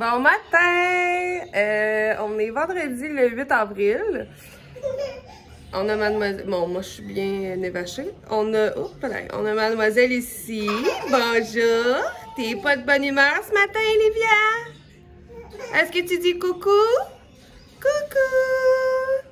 Bon matin! On est vendredi le 8 avril. On a mademoiselle... Bon, moi je suis bien évachée. On a mademoiselle ici. Bonjour! T'es pas de bonne humeur ce matin, Livia? Est-ce que tu dis coucou? Coucou!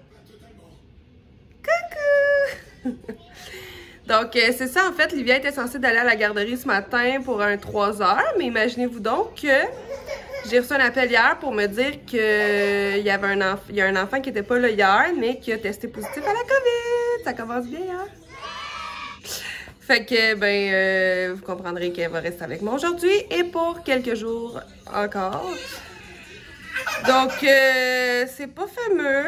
Coucou! Donc, c'est ça, en fait, Livia était censée d'aller à la garderie ce matin pour un 3 heures, mais imaginez-vous donc que j'ai reçu un appel hier pour me dire qu'il y avait un enfant qui n'était pas là hier, mais qui a testé positif à la COVID. Ça commence bien, hein? Fait que, ben, vous comprendrez qu'elle va rester avec moi aujourd'hui et pour quelques jours encore. Donc, c'est pas fameux.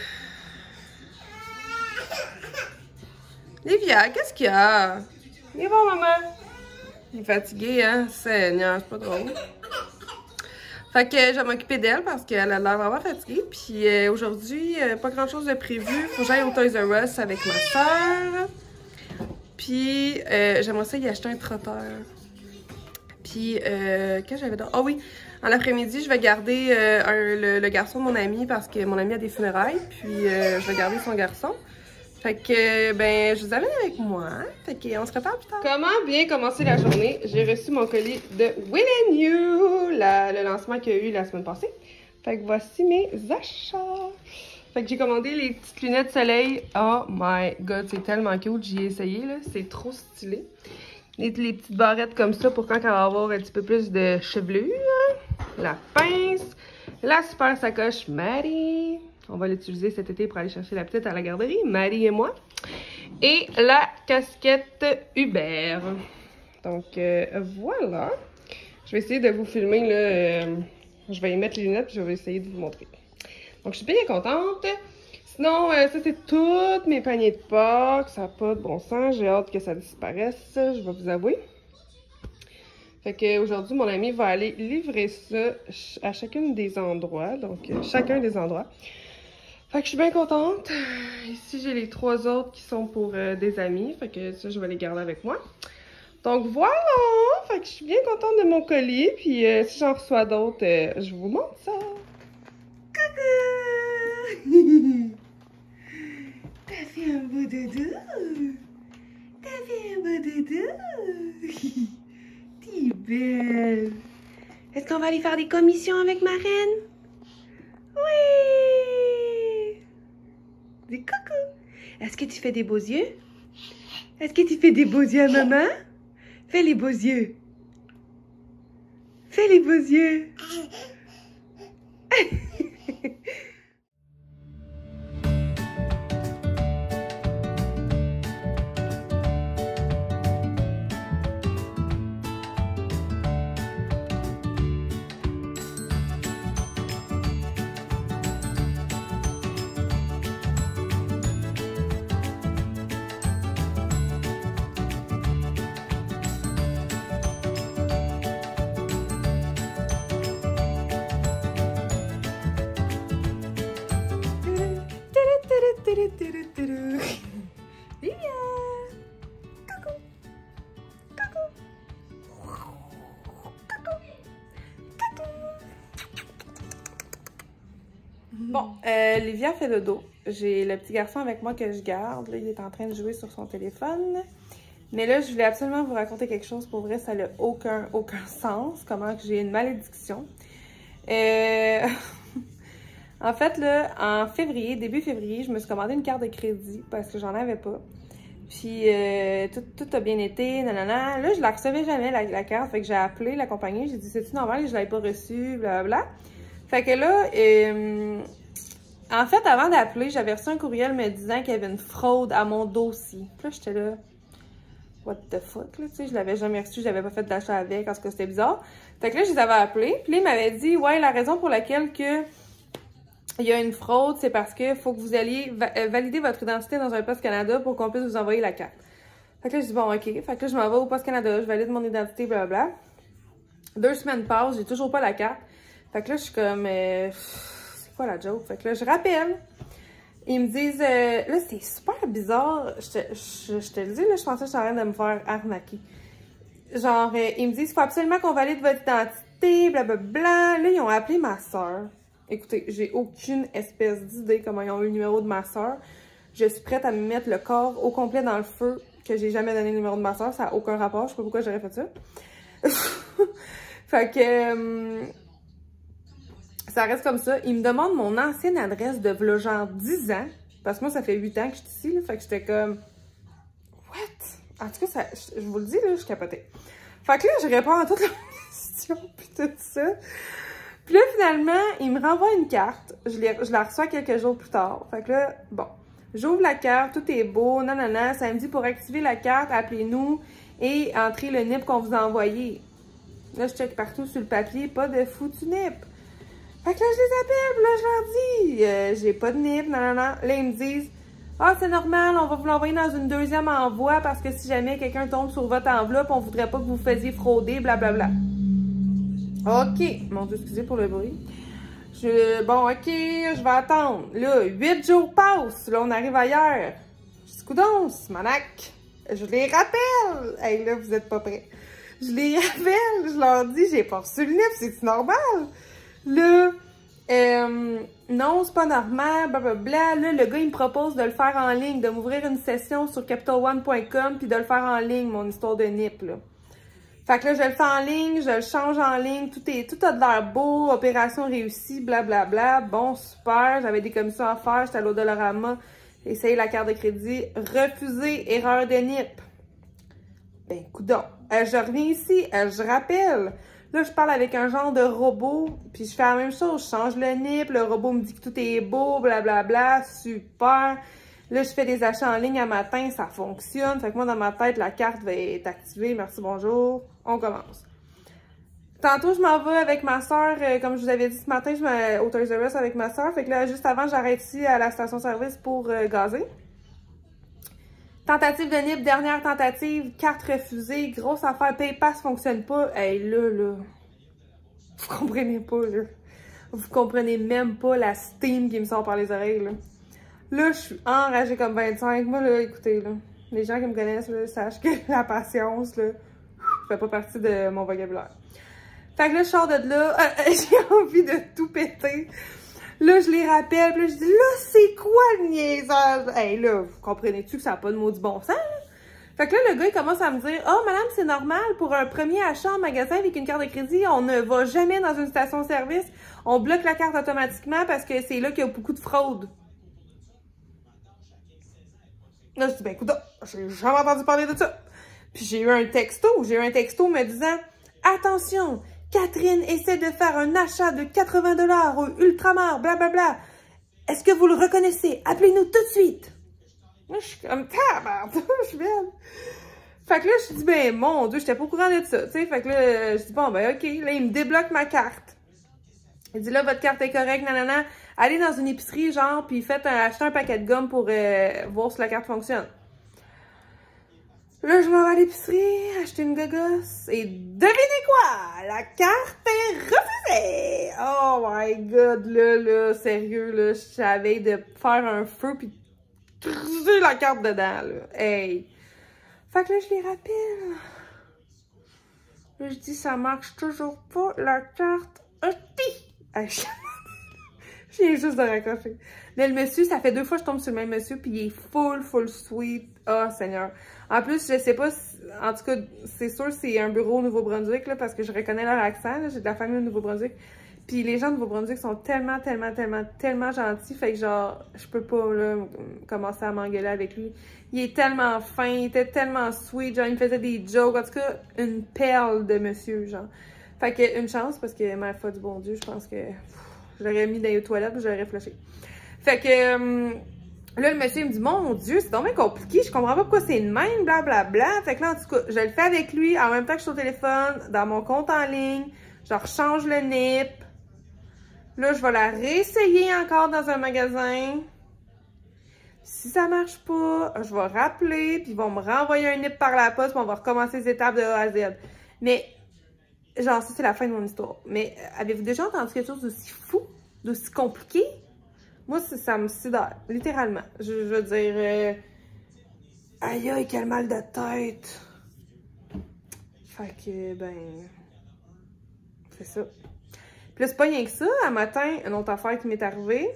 Livia, qu'est-ce qu'il y a? Il est bon, maman. Il est fatigué, hein? Seigneur, c'est pas drôle. Fait que je vais m'occuper d'elle parce qu'elle a l'air vraiment fatiguée. Puis aujourd'hui, pas grand-chose de prévu. Faut que j'aille au Toys R Us avec ma soeur. Puis j'aimerais ça y acheter un trotteur. Puis, qu'est-ce que j'avais d'autre? Ah oui, en l'après-midi, je vais garder le garçon de mon ami parce que mon ami a des funérailles. Puis je vais garder son garçon. Fait que, ben, je vous amène avec moi. Fait qu'on se prépare plus tard. Comment bien commencer la journée? J'ai reçu mon colis de Will & You, le lancement qu'il y a eu la semaine passée. Fait que voici mes achats. Fait que j'ai commandé les petites lunettes soleil. Oh my god, c'est tellement cute. J'y ai essayé, là. C'est trop stylé. Les petites barrettes comme ça pour quand elle va avoir un petit peu plus de chevelure. La pince. La super sacoche Maddie. On va l'utiliser cet été pour aller chercher la petite à la garderie, Marie et moi. Et la casquette Hubert. Donc, voilà. Je vais essayer de vous filmer, là. Je vais y mettre les lunettes, puis je vais essayer de vous montrer. Donc, je suis bien contente. Sinon, ça, c'est toutes mes paniers de Pâques. Ça n'a pas de bon sens. J'ai hâte que ça disparaisse, je vais vous avouer. Fait qu'aujourd'hui, mon ami va aller livrer ça à chacun des endroits. Donc, chacun des endroits. Fait que je suis bien contente. Ici, j'ai les 3 autres qui sont pour des amis. Fait que ça, je vais les garder avec moi. Donc, voilà! Fait que je suis bien contente de mon colis. Puis, si j'en reçois d'autres, je vous montre ça. Coucou! T'as fait un beau dodo? T'as fait un beau dodo? T'es belle! Est-ce qu'on va aller faire des commissions avec ma reine? Oui! Dis coucou! Est-ce que tu fais des beaux yeux? Est-ce que tu fais des beaux yeux à maman? Fais les beaux yeux! Fais les beaux yeux! Livia! Coucou! Coucou! Coucou! Coucou! Bon, Livia fait dodo. J'ai le petit garçon avec moi que je garde. Là, il est en train de jouer sur son téléphone. Mais là, je voulais absolument vous raconter quelque chose. Pour vrai, ça n'a aucun sens. Comment que j'ai une malédiction. En fait, là, en février, début février, je me suis commandé une carte de crédit parce que j'en avais pas. Puis, tout a bien été, nanana. Là, je la recevais jamais, la carte. Fait que j'ai appelé la compagnie. J'ai dit, c'est-tu normal que je l'avais pas reçue, blablabla. Fait que là, en fait, avant d'appeler, j'avais reçu un courriel me disant qu'il y avait une fraude à mon dossier. Puis là, j'étais là, what the fuck, là, tu sais, je l'avais jamais reçu, j'avais pas fait d'achat avec, parce que c'était bizarre. Fait que là, je les avais appelés. Puis là, ils m'avaient dit, ouais, la raison pour laquelle il y a une fraude, c'est parce que faut que vous alliez valider votre identité dans un Poste Canada pour qu'on puisse vous envoyer la carte. Fait que là, je dis bon, ok. Fait que là, je m'en vais au Poste Canada, je valide mon identité, blablabla. 2 semaines passent, j'ai toujours pas la carte. Fait que là, je suis comme, c'est quoi la joke? Fait que là, je rappelle. Ils me disent, là, c'est super bizarre. Je te le dis, là, je pensais que j'étais en train de me faire arnaquer. Genre, ils me disent, il faut absolument qu'on valide votre identité. pété, blablabla. Là, ils ont appelé ma soeur. Écoutez, j'ai aucune espèce d'idée comment ils ont eu le numéro de ma soeur. Je suis prête à me mettre le corps au complet dans le feu, que j'ai jamais donné le numéro de ma soeur. Ça n'a aucun rapport. Je sais pas pourquoi j'aurais fait ça. Fait que... ça reste comme ça. Il me demande mon ancienne adresse de v'là genre 10 ans. Parce que moi, ça fait 8 ans que je suis ici. Là, fait que j'étais comme... What? En tout cas, ça, je vous le dis, là, je capotais. Fait que là, je réponds à toutes les questions puis tout ça. Puis là, finalement, il me renvoie une carte. Je la reçois quelques jours plus tard. Fait que là, bon, j'ouvre la carte, tout est beau, nanana. Ça me dit pour activer la carte, appelez-nous et entrez le NIP qu'on vous a envoyé. Là, je check partout sur le papier, pas de foutu NIP. Fait que là, je les appelle, puis là, je leur dis, j'ai pas de NIP, nanana. Là, ils me disent, ah, c'est normal, on va vous l'envoyer dans une deuxième envoi parce que si jamais quelqu'un tombe sur votre enveloppe, on voudrait pas que vous faisiez frauder, blablabla. OK. Mon Dieu, excusez pour le bruit. Bon, OK, je vais attendre. Là, 8 jours passent. Là, on arrive ailleurs. Je dis, coudonc, Simonac. Je les rappelle. Hey, là, vous êtes pas prêts. Je les rappelle. Je leur dis, j'ai pas reçu le NIP. C'est normal. Là, non, c'est pas normal. Blablabla. Là, le gars, il me propose de le faire en ligne, de m'ouvrir une session sur capitalone.com puis de le faire en ligne, mon histoire de NIP, là. Fait que là, je le fais en ligne, je le change en ligne, tout a de l'air beau, opération réussie, blablabla. Bon, super, j'avais des commissions à faire, j'étais à l'Odolorama, essayer la carte de crédit, refusé, erreur de NIP. Ben, coudonc, je reviens ici, je rappelle. Là, je parle avec un genre de robot, puis je fais la même chose, je change le NIP, le robot me dit que tout est beau, blablabla, super. Là, je fais des achats en ligne à matin, ça fonctionne. Fait que moi, dans ma tête, la carte va être activée. Merci, bonjour. On commence. Tantôt, je m'en vais avec ma soeur. Comme je vous avais dit ce matin, je vais au Toys R Us avec ma soeur. Fait que là, juste avant, j'arrête ici à la station-service pour gazer. Tentative de NIP, dernière tentative, carte refusée, grosse affaire, PayPass fonctionne pas. Hey, là, vous comprenez pas, là. Vous comprenez même pas la steam qui me sort par les oreilles, là. Là, je suis enragée comme 25. Moi, là, écoutez, là, les gens qui me connaissent, là, sachent que la patience, là, fait pas partie de mon vocabulaire. Fait que là, je sors de là, j'ai envie de tout péter. Là, je les rappelle, puis là, je dis, là, c'est quoi le niaisage? Hey, là, vous comprenez-tu que ça n'a pas de maudit bon sens, là? Fait que là, le gars, il commence à me dire, oh, madame, c'est normal, pour un premier achat en magasin avec une carte de crédit, on ne va jamais dans une station-service, on bloque la carte automatiquement parce que c'est là qu'il y a beaucoup de fraude. Là, je dis, ben, écoute, j'ai jamais entendu parler de ça. Puis j'ai eu un texto me disant, attention, Catherine essaie de faire un achat de 80 $ au Ultramar, blablabla. Est-ce que vous le reconnaissez? Appelez-nous tout de suite. Moi, je suis comme, tabarnouche, je viens. Fait que là, je dis, ben, mon Dieu, j'étais pas au courant de ça, tu sais. Fait que là, je dis, bon, ben, OK. Là, il me débloque ma carte. Il dit, là, votre carte est correcte, nanana. Allez dans une épicerie, genre, puis achetez un paquet de gomme pour voir si la carte fonctionne. Là, je m'en vais à l'épicerie, acheter une gogosse, et devinez quoi? La carte est refusée! Oh my God, là, sérieux, là, je savais de faire un feu, puis de la carte dedans, là. Hey! Fait que là, je les rappelle. Là, je dis, ça marche toujours pas, la carte. Hey, je viens juste de raccrocher. Mais le monsieur, ça fait 2 fois que je tombe sur le même monsieur, puis il est full sweet. Oh, Seigneur. En plus, je sais pas, en tout cas, c'est sûr c'est un bureau au Nouveau-Brunswick, là, parce que je reconnais leur accent, j'ai de la famille au Nouveau-Brunswick. Puis les gens de Nouveau-Brunswick sont tellement gentils, fait que genre, je peux pas, là, commencer à m'engueuler avec lui. Il est tellement fin, il était tellement sweet, genre, il me faisait des jokes, en tout cas, une perle de monsieur, genre. Fait que, une chance, parce que, ma foi du bon Dieu, je pense que je l'aurais mis dans les toilettes, puis je l'aurais flashé. Fait que, là, le monsieur, il me dit, mon Dieu, c'est vraiment compliqué, je comprends pas pourquoi c'est le même, blablabla. Fait que là, en tout cas, je le fais avec lui, en même temps que je suis au téléphone, dans mon compte en ligne, je rechange le NIP. Là, je vais la réessayer encore dans un magasin. Si ça marche pas, je vais rappeler, puis ils vont me renvoyer un NIP par la poste, puis on va recommencer les étapes de A à Z. Mais, genre, ça, c'est la fin de mon histoire. Mais, avez-vous déjà entendu quelque chose d'aussi fou, d'aussi compliqué? Moi, ça me sidère, littéralement. Je veux dire, aïe, quel mal de tête. Fait que, ben, c'est ça. Puis là, c'est pas rien que ça. Un matin, une autre affaire qui m'est arrivée.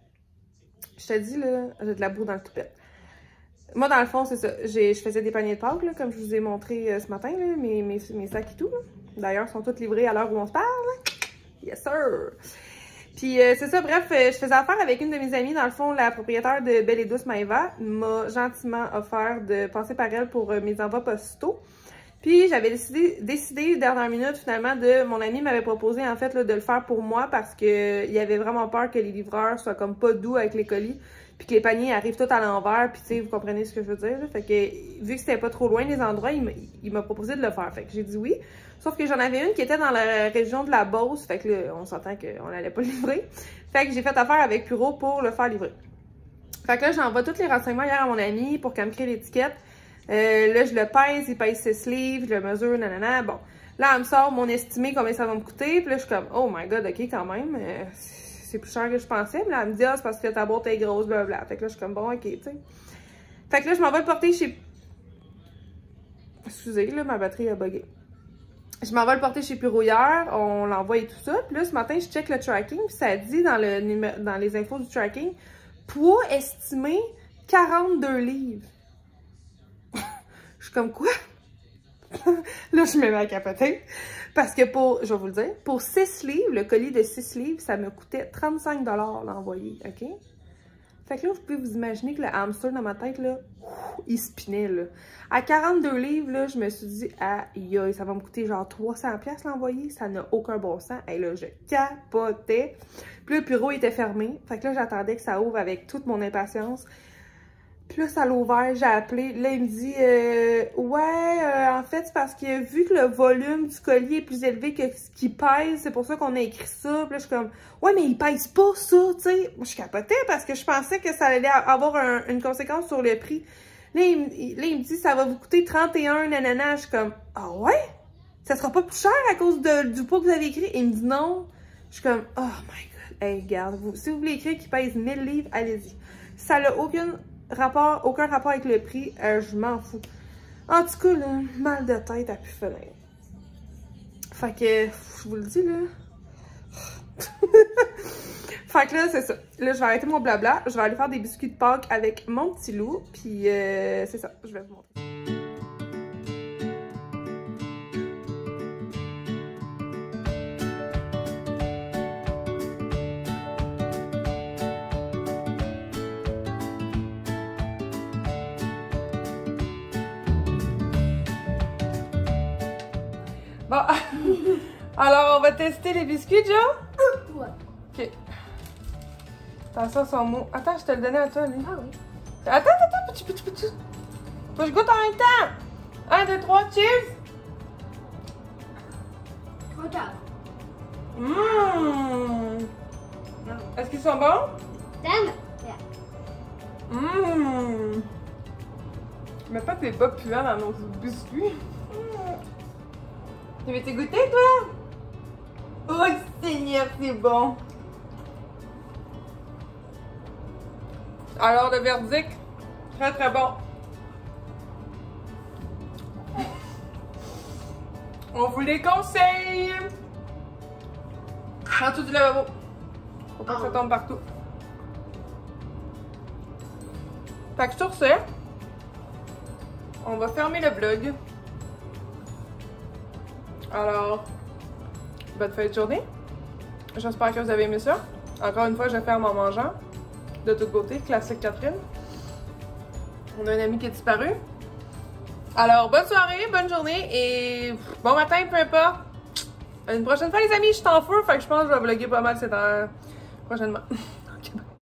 Je te dis, là, j'ai de la boue dans le toupette. Moi, dans le fond, c'est ça. Je faisais des paniers de Pâques, là, comme je vous ai montré ce matin, là, mes sacs et tout. D'ailleurs, ils sont tous livrés à l'heure où on se parle. Yes, sir! Puis, c'est ça, bref, je faisais affaire avec une de mes amies. Dans le fond, la propriétaire de Belle et Douce Maëva m'a gentiment offert de passer par elle pour mes envois postaux. Puis, j'avais décidé dernière minute, finalement, mon ami m'avait proposé, en fait, là, de le faire pour moi parce que il avait vraiment peur que les livreurs soient comme pas doux avec les colis. Puis que les paniers arrivent tout à l'envers, puis tu sais, vous comprenez ce que je veux dire, là. Fait que, vu que c'était pas trop loin les endroits, il m'a proposé de le faire. Fait que j'ai dit oui. Sauf que j'en avais une qui était dans la région de la Beauce, fait que là, on s'entend qu'on n'allait pas le livrer. Fait que j'ai fait affaire avec Puro pour le faire livrer. Fait que là, j'envoie tous les renseignements hier à mon ami pour qu'elle me crée l'étiquette. Là, je le pèse, il pèse 6 livres, je le mesure, nanana, bon. Là, elle me sort mon estimé, combien ça va me coûter, puis là, je suis comme, oh my god, ok, quand même, c'est plus cher que je pensais. Mais là, elle me dit, ah, c'est parce que ta boîte est grosse, blablabla. Fait que là, je suis comme, bon, ok, tu sais. Fait que là, je m'en vais le porter chez... Excusez, là, ma batterie a bugué. Je m'en vais le porter chez Puro hier, on l'envoie et tout ça. Puis là, ce matin, je check le tracking, puis ça dit dans les infos du tracking, poids estimé 42 livres. Je suis comme, quoi? Là, je me mets à capoter. Parce que je vais vous le dire, pour 6 livres, le colis de 6 livres, ça me coûtait 35 $ l'envoyer, OK? Fait que là, vous pouvez vous imaginer que le hamster dans ma tête, là, il spinait, là. À 42 livres, là, je me suis dit, aïe, aïe, ça va me coûter genre 300$ l'envoyer, ça n'a aucun bon sens. Et là, je capotais. Puis là, le bureau était fermé. Fait que là, j'attendais que ça ouvre avec toute mon impatience. Puis là, ça l'a ouvert, j'ai appelé. Là, il me dit, en fait, c'est parce que vu que le volume du colis est plus élevé que ce qu'il pèse, c'est pour ça qu'on a écrit ça. Puis là, je suis comme, ouais, mais il pèse pas ça, tu sais. Moi, je capotais parce que je pensais que ça allait avoir une conséquence sur le prix. Là, il me dit, ça va vous coûter 31, nanana. Je suis comme, ah ouais? Ça sera pas plus cher à cause du poids que vous avez écrit? Et il me dit non. Je suis comme, oh my god. Hey, regarde, si vous voulez écrire qu'il pèse 1000 livres, allez-y. Ça n'a aucun rapport avec le prix, je m'en fous. En tout cas, là, mal de tête à pu finir. Fait que, je vous le dis, là. Fait que là, c'est ça. Là, je vais arrêter mon blabla. Je vais aller faire des biscuits de Pâques avec mon petit loup. Puis, c'est ça. Je vais vous montrer. Bon, alors on va tester les biscuits, Joe? Ouais. Ok. Attention, son mot. Attends, je te le donnais à toi, lui. Ah oui. Attends, petit. Faut que je goûte en même temps. 1, 2, 3, cheers! Regarde. Est-ce qu'ils sont bons? T'aimes? Mets pas tes bas puants dans nos biscuits. Tu veux te goûter, toi? Oh, Seigneur, c'est bon! Alors, le verdict, très très bon. On vous les conseille! En dessous du lavabo. Faut pas que ça tombe partout. Fait que sur ce, on va fermer le vlog. Alors, bonne fin de journée. J'espère que vous avez aimé ça. Encore une fois, je ferme en mangeant. De toute beauté, classique Catherine. On a un ami qui est disparu. Alors, bonne soirée, bonne journée et bon matin, peu importe. Une prochaine fois, les amis, je suis en feu, fait que je pense que je vais vlogger pas mal cette heure prochainement.